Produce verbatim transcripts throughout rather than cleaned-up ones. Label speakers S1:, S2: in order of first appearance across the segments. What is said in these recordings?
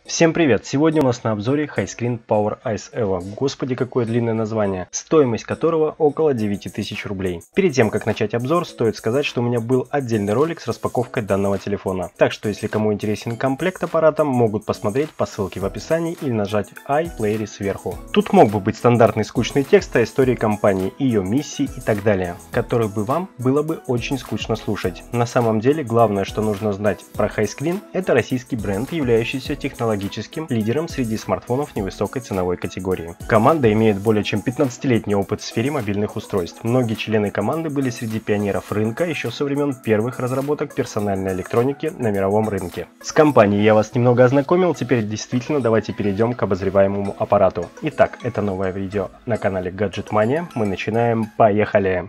S1: Всем привет! Сегодня у нас на обзоре Hiscreen Power Ice Evo. Господи, какое длинное название, стоимость которого около девяти тысяч рублей. Перед тем как начать обзор, стоит сказать, что у меня был отдельный ролик с распаковкой данного телефона. Так что если кому интересен комплект аппарата, могут посмотреть по ссылке в описании или нажать I плеере сверху. Тут мог бы быть стандартный скучный текст о истории компании, ее миссии и так далее, который бы вам было бы очень скучно слушать. На самом деле главное, что нужно знать про Hiscreen, это российский бренд, являющийся технологическим лидером среди смартфонов невысокой ценовой категории. Команда имеет более чем пятнадцатилетний опыт в сфере мобильных устройств. Многие члены команды были среди пионеров рынка еще со времен первых разработок персональной электроники на мировом рынке. С компанией я вас немного ознакомил, теперь действительно давайте перейдем к обозреваемому аппарату. Итак, это новое видео на канале Gadget Mania. Мы начинаем, поехали!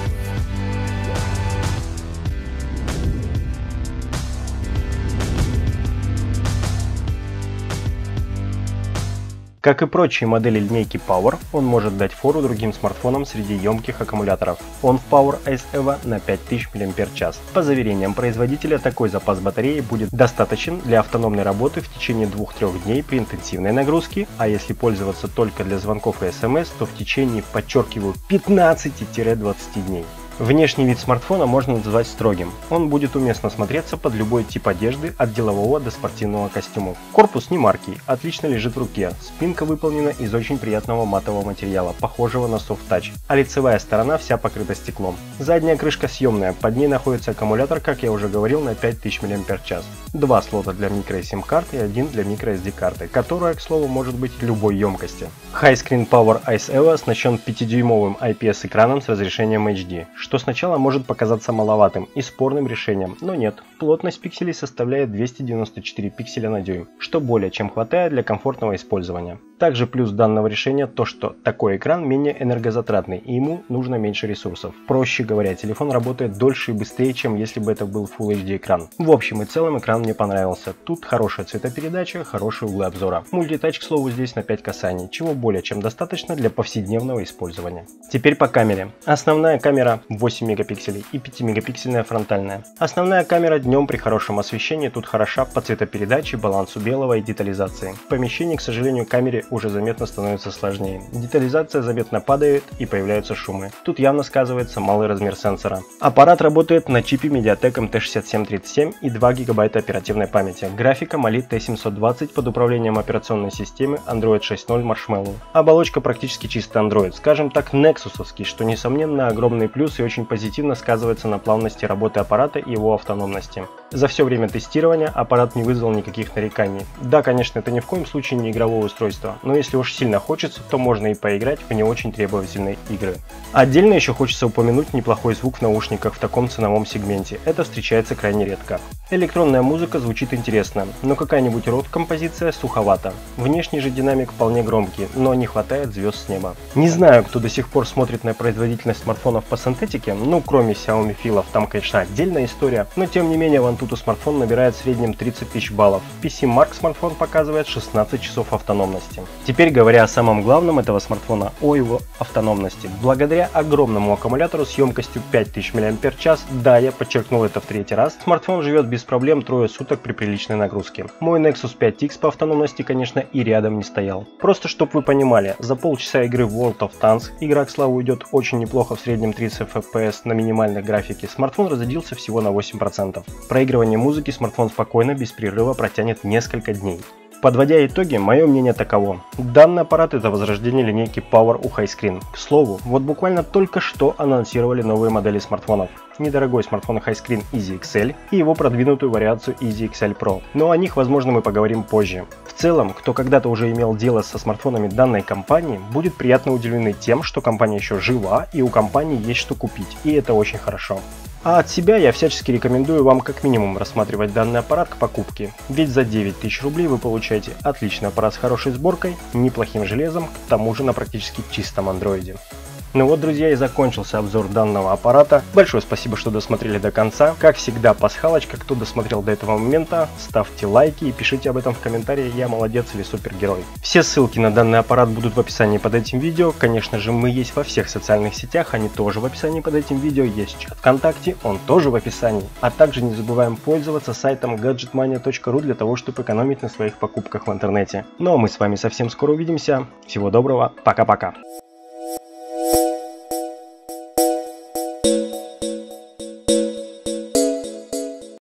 S1: Как и прочие модели линейки Power, он может дать фору другим смартфонам среди емких аккумуляторов. Он в Power Ice Evo на пять тысяч мАч. По заверениям производителя, такой запас батареи будет достаточен для автономной работы в течение двух-трёх дней при интенсивной нагрузке, а если пользоваться только для звонков и смс, то в течение, подчеркиваю, пятнадцати-двадцати дней. Внешний вид смартфона можно назвать строгим. Он будет уместно смотреться под любой тип одежды, от делового до спортивного костюма. Корпус не маркий, отлично лежит в руке. Спинка выполнена из очень приятного матового материала, похожего на Soft Touch, а лицевая сторона вся покрыта стеклом. Задняя крышка съемная, под ней находится аккумулятор, как я уже говорил, на пять тысяч мАч. Два слота для micro сим карт и один для micro эс ди карты, которая, к слову, может быть любой емкости. Hiscreen Power Ice Evo оснащен пятидюймовым ай пи эс экраном с разрешением эйч ди. Что сначала может показаться маловатым и спорным решением, но нет. Плотность пикселей составляет двести девяносто четыре пикселя на дюйм, что более чем хватает для комфортного использования. Также плюс данного решения то, что такой экран менее энергозатратный и ему нужно меньше ресурсов. Проще говоря, телефон работает дольше и быстрее, чем если бы это был Full эйч ди экран. В общем и целом экран мне понравился. Тут хорошая цветопередача, хорошие углы обзора. Мультитач, к слову, здесь на пять касаний, чего более чем достаточно для повседневного использования. Теперь по камере. Основная камера восемь мегапикселей и пятимегапиксельная фронтальная. Основная камера днем при хорошем освещении тут хороша по цветопередаче, балансу белого и детализации. В помещении, к сожалению, камере уже заметно становится сложнее. Детализация заметно падает и появляются шумы. Тут явно сказывается малый размер сенсора. Аппарат работает на чипе Mediatek эм тэ шестьдесят семь тридцать семь и два гигабайта оперативной памяти. Графика Mali ти семьсот двадцать под управлением операционной системы Android шесть ноль Marshmallow. Оболочка практически чистый Android, скажем так, нексусовский, что несомненно огромный плюс и очень позитивно сказывается на плавности работы аппарата и его автономности. За все время тестирования аппарат не вызвал никаких нареканий. Да, конечно, это ни в коем случае не игровое устройство, но если уж сильно хочется, то можно и поиграть в не очень требовательные игры. Отдельно еще хочется упомянуть неплохой звук в наушниках в таком ценовом сегменте. Это встречается крайне редко. Электронная музыка звучит интересно, но какая-нибудь рок-композиция суховата. Внешний же динамик вполне громкий, но не хватает звезд с неба. Не знаю, кто до сих пор смотрит на производительность смартфонов по синтетике, ну кроме Xiaomi филов, там конечно отдельная история, но тем не менее в Antutu смартфон набирает в среднем тридцать тысяч баллов. пи си Mark смартфон показывает шестнадцать часов автономности. Теперь говоря о самом главном этого смартфона, о его автономности. Благодаря огромному аккумулятору с емкостью пять тысяч мАч, да, я подчеркнул это в третий раз, смартфон живет без проблем трое суток при приличной нагрузке. Мой Nexus пять икс по автономности, конечно, и рядом не стоял. Просто чтобы вы понимали, за полчаса игры в World of Tanks, игра, к слову, идет очень неплохо, в среднем тридцать эф пи эс на минимальной графике, смартфон разрядился всего на восемь процентов. Проигрывание музыки смартфон спокойно, без прерыва протянет несколько дней. Подводя итоги, мое мнение таково. Данный аппарат — это возрождение линейки Power у Hiscreen. К слову, вот буквально только что анонсировали новые модели смартфонов. Недорогой смартфон Hiscreen Easy икс эль и его продвинутую вариацию Easy икс эль Pro. Но о них, возможно, мы поговорим позже. В целом, кто когда-то уже имел дело со смартфонами данной компании, будет приятно удивлены тем, что компания еще жива и у компании есть что купить, и это очень хорошо. А от себя я всячески рекомендую вам как минимум рассматривать данный аппарат к покупке, ведь за девять тысяч рублей вы получаете отличный аппарат с хорошей сборкой, неплохим железом, к тому же на практически чистом андроиде. Ну вот, друзья, и закончился обзор данного аппарата. Большое спасибо, что досмотрели до конца. Как всегда, пасхалочка, кто досмотрел до этого момента, ставьте лайки и пишите об этом в комментариях, я молодец или супергерой. Все ссылки на данный аппарат будут в описании под этим видео. Конечно же, мы есть во всех социальных сетях, они тоже в описании под этим видео. Есть чат ВКонтакте, он тоже в описании. А также не забываем пользоваться сайтом гаджет мания точка ру для того, чтобы экономить на своих покупках в интернете. Ну а мы с вами совсем скоро увидимся. Всего доброго, пока-пока.